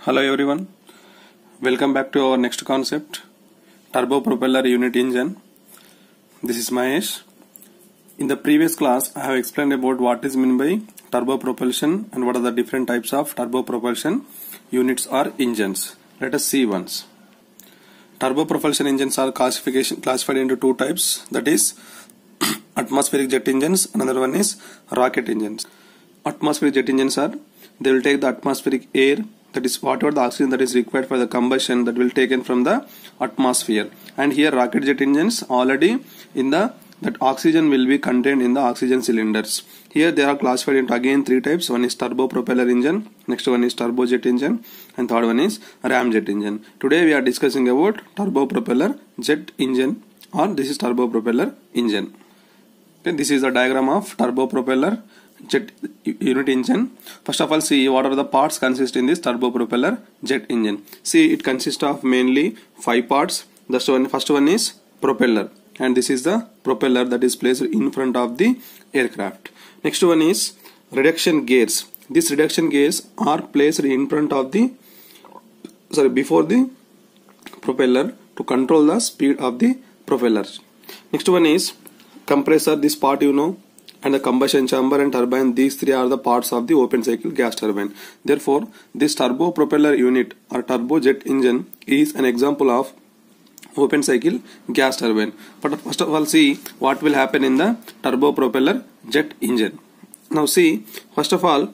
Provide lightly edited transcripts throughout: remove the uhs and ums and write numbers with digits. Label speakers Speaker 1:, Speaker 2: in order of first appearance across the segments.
Speaker 1: Hello everyone, welcome back to our next concept, Turbopropeller unit engine. This is Mahesh. In the previous class, I have explained about what is meant by turbopropulsion and what are the different types of turbopropulsion units or engines. Let us see once. Turbopropulsion engines are classified into two types, that is atmospheric jet engines, another one is rocket engines. Atmospheric jet engines they will take the atmospheric air, that is whatever the oxygen that is required for the combustion, that will taken from the atmosphere. And here rocket jet engines already that oxygen will be contained in the oxygen cylinders. Here they are classified into again three types. One is turbopropeller engine, next one is turbojet engine, and third one is ramjet engine. Today we are discussing about turbopropeller jet engine, or this is turbopropeller engine. Okay, this is the diagram of turbopropeller jet unit engine. First of all, see what are the parts consist in this turbopropeller jet engine. See, it consists of mainly 5 parts. The first one is propeller, and this is the propeller that is placed in front of the aircraft. Next one is reduction gears. These reduction gears are placed in front of the before the propeller to control the speed of the propeller. Next one is compressor. This part you know, and the combustion chamber and turbine, these three are the parts of the open cycle gas turbine. Therefore, this turbopropeller unit or turbojet engine is an example of open cycle gas turbine. But first of all, see what will happen in the turbopropeller jet engine. Now see, first of all,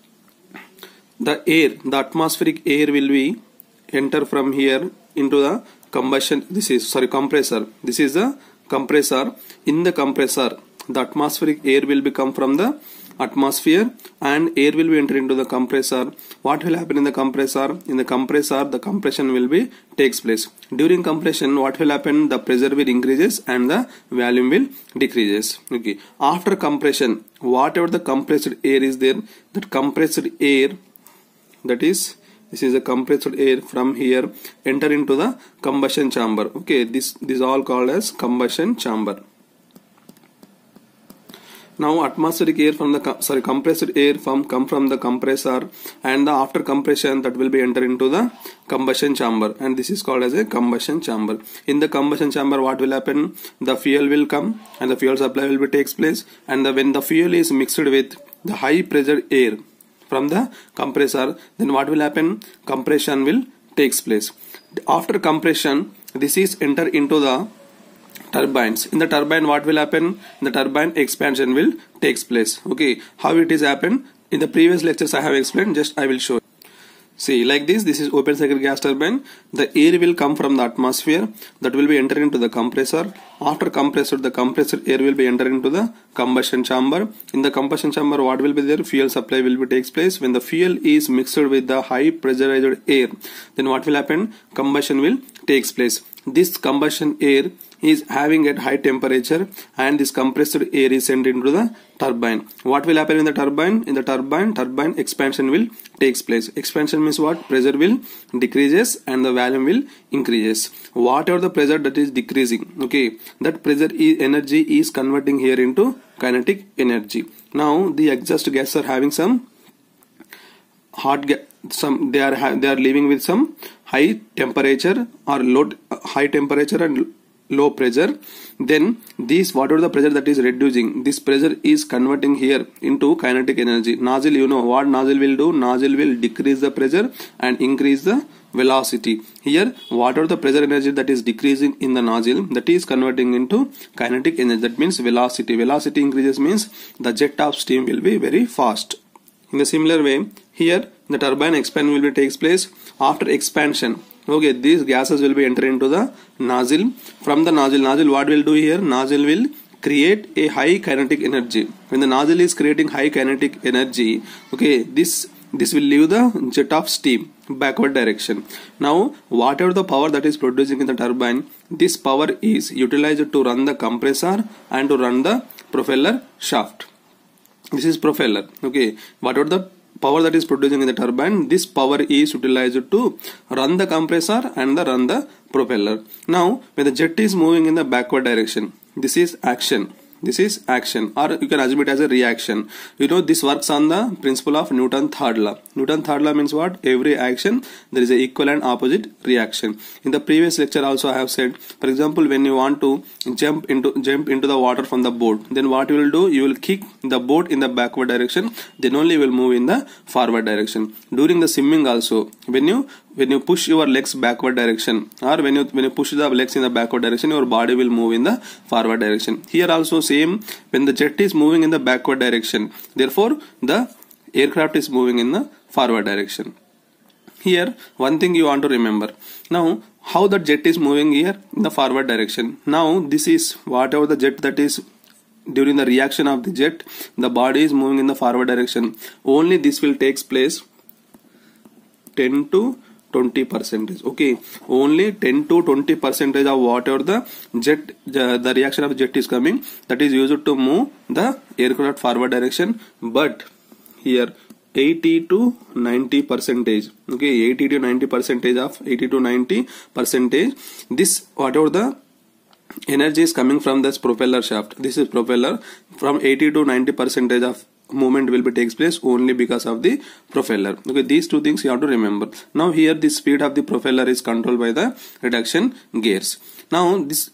Speaker 1: the atmospheric air will be enter from here into the combustion. This is compressor. This is the compressor. In the compressor, the atmospheric air will come from the atmosphere and air will be enter into the compressor. What will happen in the compressor? In the compressor, the compression will be takes place. During compression, what will happen? The pressure will increases and the volume will decreases. Okay. After compression, whatever the compressed air is there, that compressed air, that is, this is a compressed air from here enter into the combustion chamber. Okay, this all called as combustion chamber. Now atmospheric air from the compressed air come from the compressor, and the after compression that will be enter into the combustion chamber, and this is called as a combustion chamber. In the combustion chamber, what will happen? The fuel will come and the fuel supply will be takes place, and when the fuel is mixed with the high pressure air from the compressor, then what will happen? Compression will takes place. After compression, this is enter into the turbines. In the turbine, what will happen? In the turbine, expansion will takes place. Okay, how it is happen? In the previous lectures I have explained, just I will show. See, like this is open cycle gas turbine. The air will come from the atmosphere, that will be enter into the compressor. After compressor, the compressed air will be enter into the combustion chamber. In the combustion chamber, what will be there? Fuel supply will be takes place. When the fuel is mixed with the high pressurized air, then what will happen? Combustion will takes place. This combustion air is having at high temperature, and this compressed air is sent into the turbine. What will happen in the turbine? In the turbine expansion will takes place. Expansion means what? Pressure will decreases and the volume will increases. Whatever the pressure that is decreasing, okay, that pressure energy is converting here into kinetic energy. Now the exhaust gas are having some hot gas. They are living with some high temperature or high temperature and low pressure. Then whatever the pressure that is reducing, this pressure is converting here into kinetic energy. Nozzle, you know what nozzle will do? Nozzle will decrease the pressure and increase the velocity. Here, whatever the pressure energy that is decreasing in the nozzle, that is converting into kinetic energy. That means velocity. Velocity increases means the jet of steam will be very fast. In a similar way, here the turbine expansion will be takes place. After expansion, okay, these gases will be enter into the nozzle. From the nozzle what will do here? Nozzle will create a high kinetic energy. When the nozzle is creating high kinetic energy, okay, this will leave the jet of steam backward direction. Now whatever the power that is producing in the turbine, this power is utilized to run the compressor and to run the propeller shaft. This is propeller. Okay, whatever the power that is producing in the turbine, this power is utilized to run the compressor and run the propeller. Now when the jet is moving in the backward direction, this is action. This is action, or you can assume it as a reaction. You know, this works on the principle of Newton's third law. Newton's third law means what? Every action there is a equal and opposite reaction. In the previous lecture also I have said, for example, when you want to jump into the water from the boat, then what you will do? You will kick the boat in the backward direction, then only will move in the forward direction. During the swimming also, when you push your legs backward direction, or when you push the legs in the backward direction, your body will move in the forward direction. Here also same, when the jet is moving in the backward direction, therefore the aircraft is moving in the forward direction. Here one thing you want to remember. Now how the jet is moving here in the forward direction. Now this is whatever the jet that is during the reaction of the jet, the body is moving in the forward direction. Only this will takes place 10 to 20%. Okay, only 10 to 20% of whatever the jet, the reaction of the jet is coming, that is used to move the aircraft forward direction. But here 80 to 90%. Okay, 80 to 90% of 80 to 90%. This whatever the energy is coming from this propeller shaft. This is propeller. From 80 to 90% of movement will be takes place only because of the propeller. Okay, these two things you have to remember. Now here the speed of the propeller is controlled by the reduction gears. Now this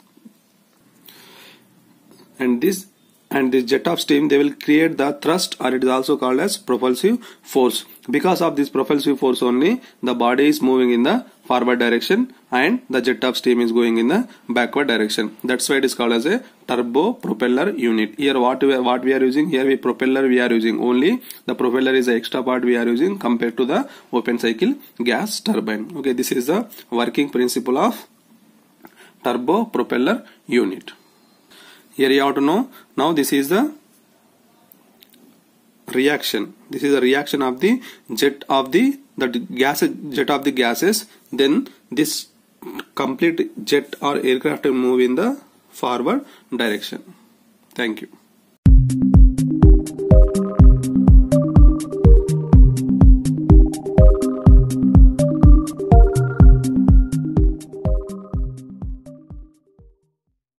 Speaker 1: jet of steam, they will create the thrust, or it is also called as propulsive force. Because of this propulsive force only, the body is moving in the forward direction and the jet of steam is going in the backward direction. That's why it is called as a turbo propeller unit. Here what we are using, here propeller we are using, only the propeller is the extra part we are using compared to the open cycle gas turbine. Okay, this is the working principle of turbo propeller unit. Here you have to know, now this is the reaction. This is the reaction of the jet of the gases. Then this complete jet or aircraft will move in the forward direction. Thank you.